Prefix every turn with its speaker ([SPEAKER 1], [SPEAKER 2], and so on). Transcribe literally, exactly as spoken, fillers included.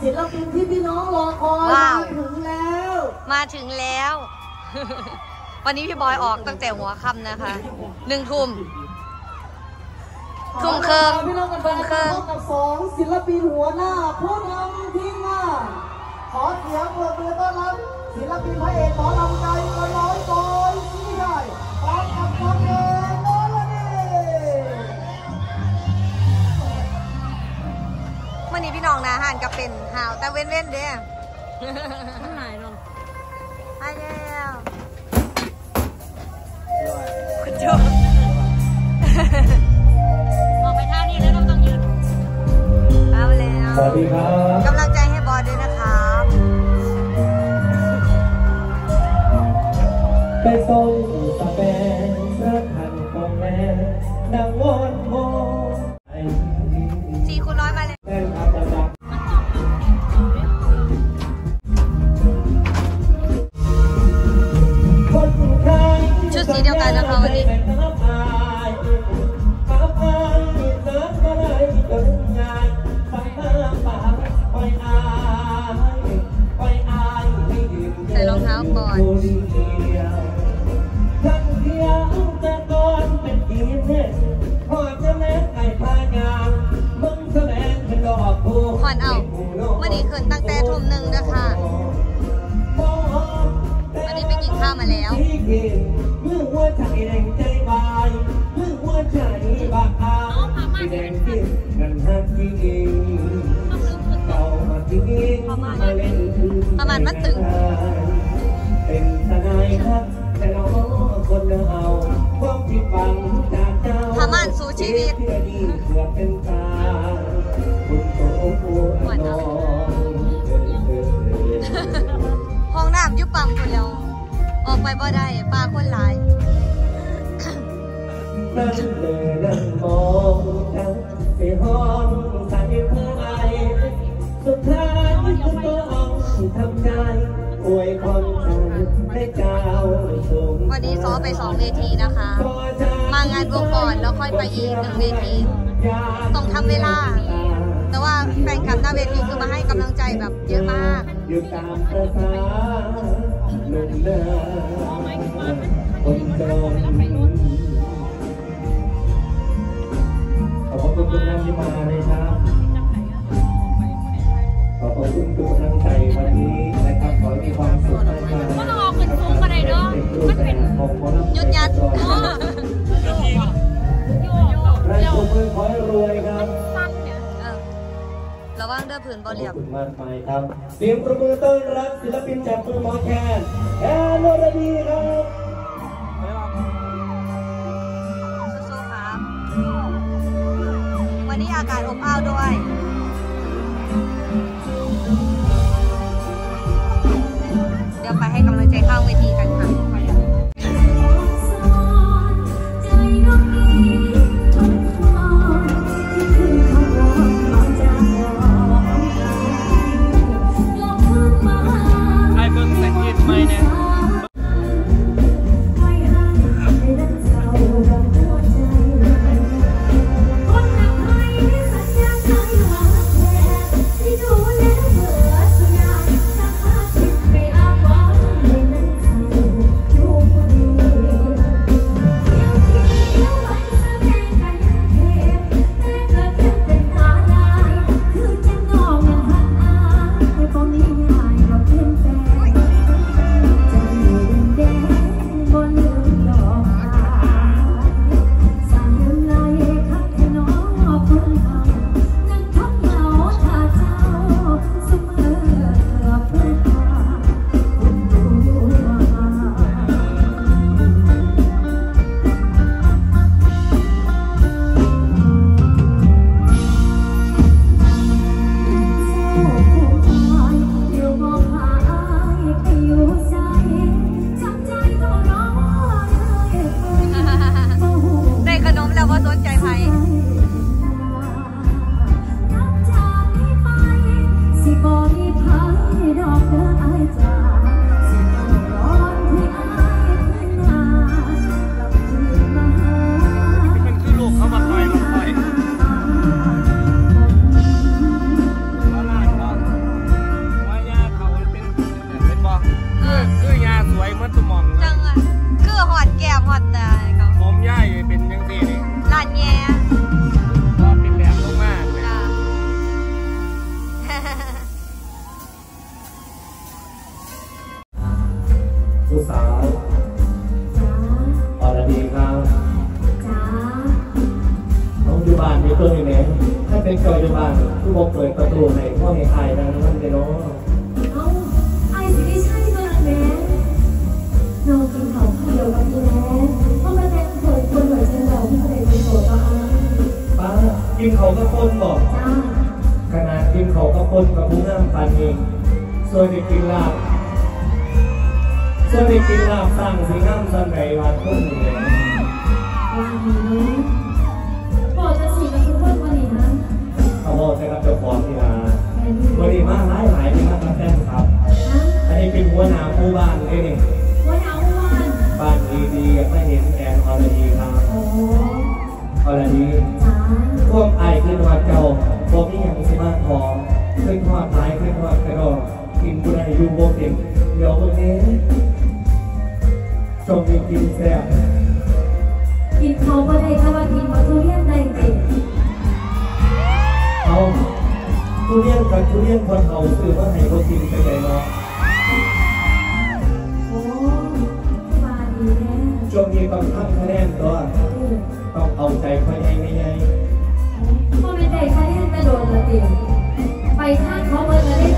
[SPEAKER 1] ศิลปินที่พี่น้องรอคอยมาถึงแล้ว
[SPEAKER 2] มาถึงแล้ววันนี้พี่บอยออกตั้งแต่หัวค่ำนะคะหนึ่งทุ่มทุ่มเคิงทุ่มเคิง
[SPEAKER 1] กับสองศิลปินหัวหน้าผู้นำทีมงานขอเสียงปรบมือต้อนรับศิลปินพระเอกหมอลำใจก็ร้อยโกยที่ได้พร้อมกับคนเองโน้นละนี่
[SPEAKER 2] วันนี้พี่น้องนาหันกับเป็นหาวแต่เว้นเว้นเด้
[SPEAKER 3] ข้างไหนลง
[SPEAKER 2] ไอ้แล้วคุณโจ
[SPEAKER 3] ออกไปท่านี้แล้วต้องยืน
[SPEAKER 2] เอาแล้ว
[SPEAKER 4] สวัสดีครับ
[SPEAKER 2] กำลังใจให้บอสด้วยนะครับ
[SPEAKER 4] ไปส่งตะแบงรักหันกองแม่นางวอนโม
[SPEAKER 2] สี่คูณร้อยมาเลยชุดสีเดียวกันนะคะวันนี้ใส่รองเท้าก่อนขวัญเอาวันนี้คืนตั้งแต่ทุ่มหนึ่งนะคะวันนี้ไปกินข้าวมาแล้วประมาณมันตึงทำมันสู่ชีวิตหวานเอาห้องน้ำยุบปั๊มคนแล้วออกไปบ่ได้ปลาคนหลาย
[SPEAKER 4] นั่งเลยนั่งมองทั้งเสียห้องใส่เพื่อไอสุดท้ายก็ต้องทำใจอวยพรให้เจ้าสูง
[SPEAKER 2] วันนี้ซ้อมไปสองเวทีนะคะมางานวงก่อนแล้วค่อยไปอีกหนึ่งเวทีต้องทำเวลาแต่ว่าแฟนคลับหน้าเวทีคือมาให้กำลังใจแบบเยอะมาก
[SPEAKER 4] อยู่ตามภาษาหนุ่มเดิมคนจนขอบคุณทุกท่านที่มาเลยครับขอบคุณทุกกำลังใจวันนี้นะครับขอให้มีความสุขมากๆ
[SPEAKER 3] ก็ต้องเอาขึ้นสูงมาเลยเนาะมันเป็น
[SPEAKER 2] ยุดยัด
[SPEAKER 4] รายตัวมือขอให้รวยครับ
[SPEAKER 2] ระวังเด้อผืนบอลเหลี่ยม
[SPEAKER 4] ขอบคุณมากมายครับเสียงประมือต้อนรับศิลปินจากมือหมอแคนแอนโนราดีครับ
[SPEAKER 2] สู้ๆครับวันนี้อากาศอบอ้าวด้วยเดี๋ยวไปให้กำลังใจข้างเวทีกันค่ะ
[SPEAKER 4] ผู้สาวอรดีครับน้องอยู่บ้านมีตัวนี้ไหมถ้าเป็นจอยอยู่บ้านผู้บอกเปิดประตูในพ่อให้อายนะนั่นเลยเนาะ
[SPEAKER 5] เอ้าไอ้สิไม่ใช่ตัวนั้นแม่น้องกินเขาเดียวกับพี่แม่เพราะมันเป็นคนคนเหมือนฉันเราที่เคยเป็นโสดบ้าง
[SPEAKER 4] ป้ากินเขาก็คนบอก
[SPEAKER 5] จ้า
[SPEAKER 4] ขนาดกินเขาก็คนกับผู้งามปานเองส่วนเด็กกินลาบส่วนเด็กกินลาบสร้างสีงามสันไหนวันคนหนึ่งเลย
[SPEAKER 5] วันนี้บอกจะฉีดกับทุกคนวันนี้นะ
[SPEAKER 4] เขาบอกจะรับเจ้าของที่ร้านวันนี้มาหลายหลายที่มาตั้งแต่ครับอันนี้เป็นหัวหน้าผู้บ้านเลยนี่
[SPEAKER 5] หัวหน้าผู้บ้าน
[SPEAKER 4] บ้านดีๆไม่เห็นแอนอรดีครับ
[SPEAKER 5] โอ้
[SPEAKER 4] อรดีพวกไอ้ขึ้นว่าเจ้าพวกนี้ยังสิมาทองขึ้นทอดไม้ขึ้นทอดกระดองกินบุได้อยู่โบเก่งเดี๋ยววันนี้จงมีกินแซ่บ
[SPEAKER 5] กินเขาก็ได้ถ้าว่ากินมาทุเรียนได้เก่ง
[SPEAKER 4] เอาทุเรียนกับทุเรียนคนเขาซื้อว่าให้เขากินไปเลยเนาะ
[SPEAKER 5] โอ้มาดีแน่
[SPEAKER 4] ช่วงนี้ต้องทำคะแนนตัวต้องเอาใจพ่อใหญ่ไม่ใหญ่
[SPEAKER 5] พ่อไม่ได้คะแนนกระโดดละติไปข้างเขาเบอร์ละได้